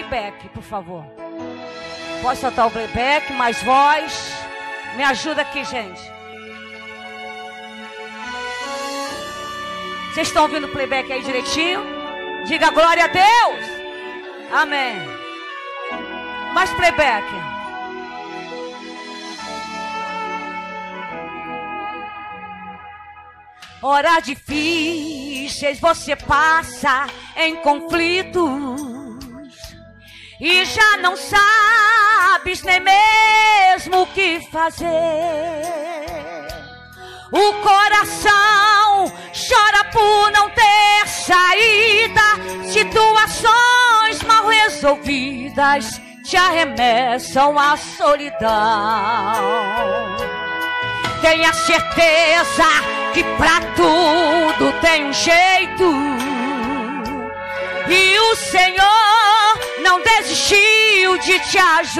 playback, por favor. Pode soltar o playback, mais voz. Me ajuda aqui, gente. Vocês estão ouvindo o playback aí direitinho? Diga glória a Deus. Amém. Mais playback. Horas difíceis você passa em conflitos e já não sabes nem mesmo o que fazer. O coração chora por não ter saída. Situações mal resolvidas te arremessam à solidão. Tenha certeza que pra tudo tem um jeito, e o Senhor não desistiu de te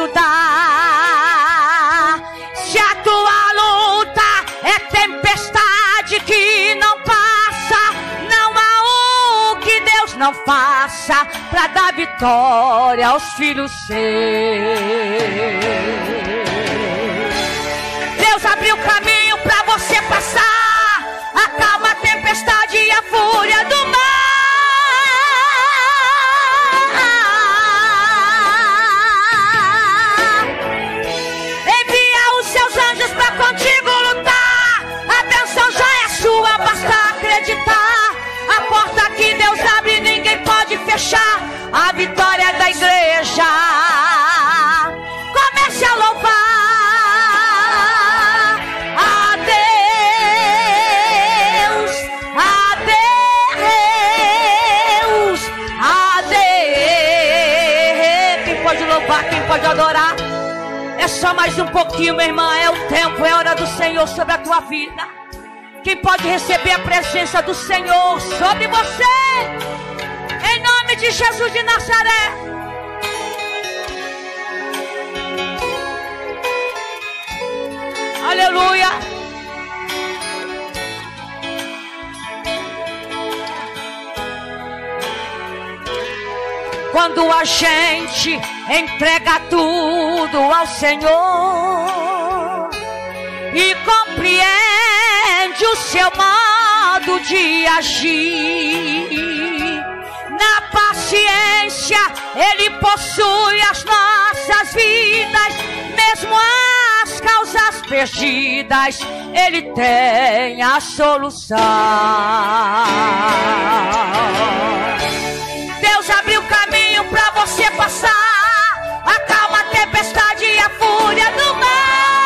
ajudar. Se a tua luta é tempestade que não passa, não há o que Deus não faça pra dar vitória aos filhos seus. Deus abriu caminho pra você passar. Acalma a tempestade e a fúria do mar. Envia os seus anjos pra contigo lutar. A bênção já é sua, basta acreditar. A porta que Deus abre ninguém pode fechar. A vitória é da igreja. Comece a louvar. Quem pode adorar? É só mais um pouquinho, minha irmã. É o tempo, é a hora do Senhor sobre a tua vida. Quem pode receber a presença do Senhor sobre você? Em nome de Jesus de Nazaré. Aleluia. Quando a gente entrega tudo ao Senhor e compreende o seu modo de agir, na paciência Ele possui as nossas vidas, mesmo as causas perdidas, Ele tem a solução. Deus abriu caminho pra você passar. Acalma a tempestade e a fúria do mar.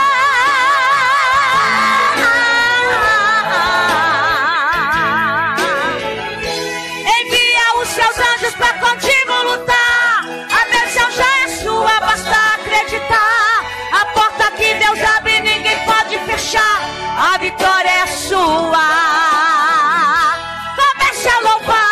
Envia os seus anjos pra contigo lutar. A bênção já é sua, basta acreditar. A porta que Deus abre ninguém pode fechar. A vitória é sua. Comece a louvar.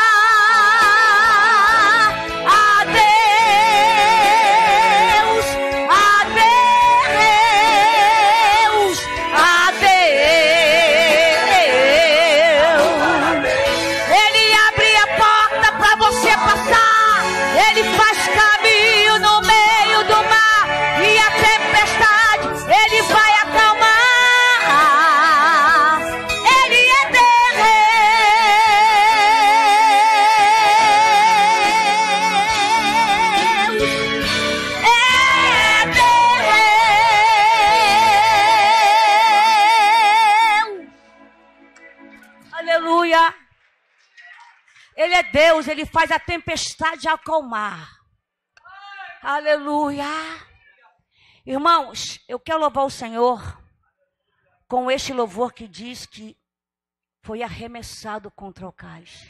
Ele é Deus, Ele faz a tempestade acalmar. Aleluia. Irmãos, eu quero louvar o Senhor com este louvor que diz que foi arremessado contra o cais,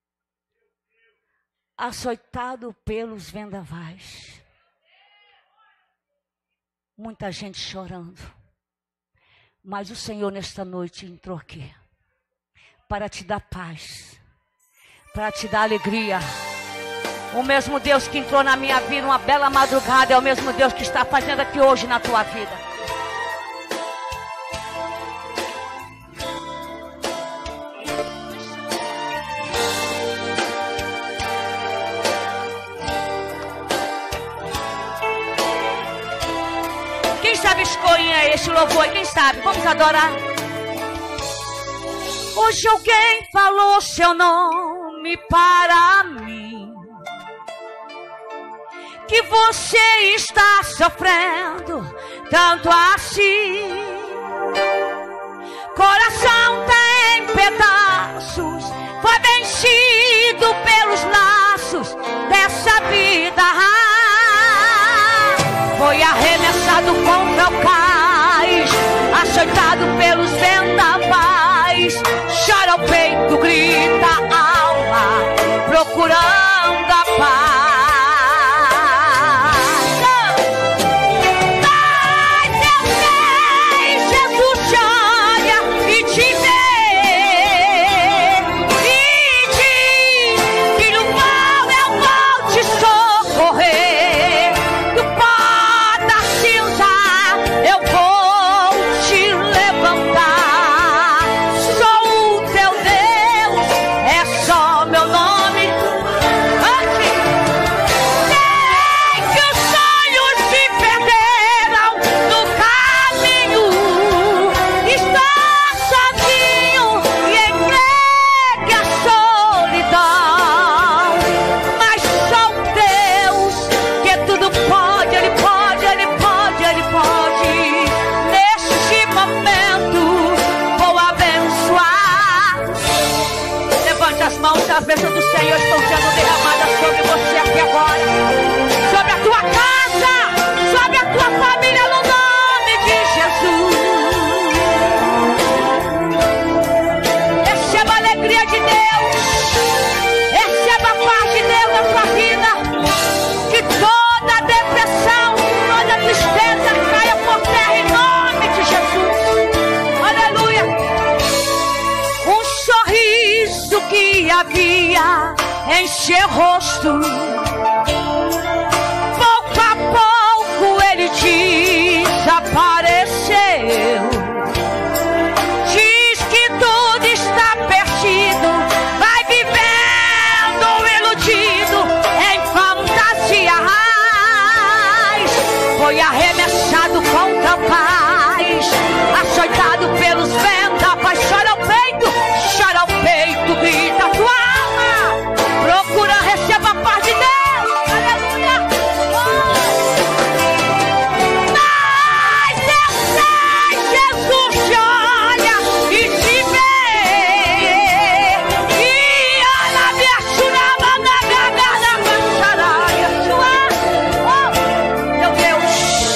açoitado pelos vendavais. Muita gente chorando, mas o Senhor nesta noite entrou aqui para te dar paz, para te dar alegria. O mesmo Deus que entrou na minha vida uma bela madrugada é o mesmo Deus que está fazendo aqui hoje na tua vida. rabiscou em este louvor, quem sabe? Vamos adorar. Hoje alguém falou seu nome para mim, que você está sofrendo tanto assim. Coração tá em pedaços, foi vencido pelos laços dessa vida. Foi arremessado contra o cais, açoitado pelos vendavais. Chora o peito, grita a alma, procurando a paz. As bênçãos do Senhor estão sendo derramadas sobre você aqui agora, sobre a tua casa, sobre a tua família, no nome de Jesus. Receba a alegria de Deus, receba a paz de Deus na sua vida, que toda depressão, toda tristeza caia por terra em nome de Jesus. Aleluia. Um sorriso que havia em seu rosto, pouco a pouco ele desapareceu. Diz que tudo está perdido, vai vivendo iludido em fantasias. Foi arremessado contra o cais, açoitado pelos vendavais. Chora o peito, grita a tua alma, procura, receba a paz de Deus. Aleluia. Mas eu sei, Jesus te olha e te vê, e olha, me achurava na garganta, cancharaia sua. Oh, meu Deus.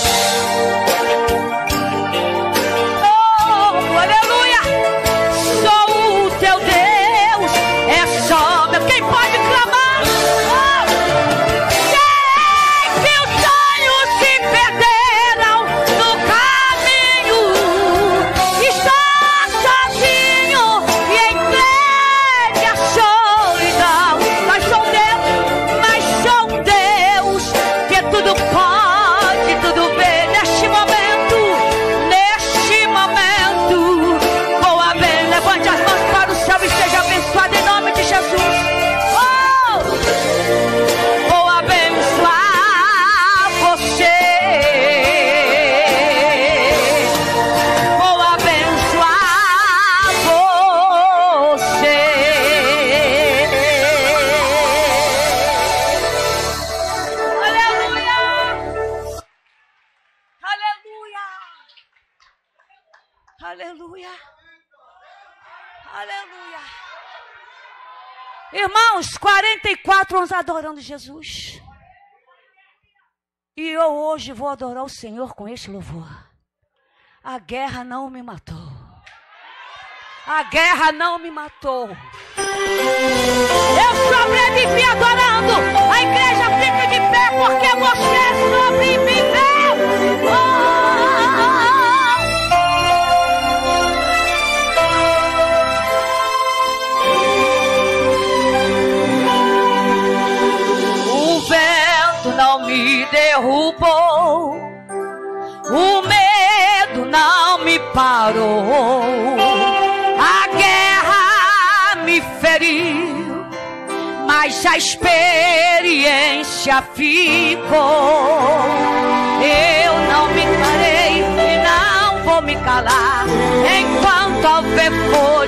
Oh, aleluia. Sou o teu Deus, é só meu. Quem pode clamar? Oh! Sei que os sonhos se perderam no caminho, está sozinho e entregue à solidão. Mas sou um Deus que tudo pode, tudo vê. Neste momento, boa bem, levante as mãos para o céu e seja abençoado em nome de Jesus. Oh! Vou abençoar você, vou abençoar você. Aleluia! Aleluia! Aleluia! Aleluia! Irmãos, 44 anos adorando Jesus. E eu hoje vou adorar o Senhor com este louvor. A guerra não me matou. A guerra não me matou. Eu sobrevivi adorando. A igreja fica de pé porque você sobreviveu. Oh! O vento não me derrubou, o medo não me parou, a guerra me feriu, mas a experiência ficou. Eu não me parei, me calar enquanto houver força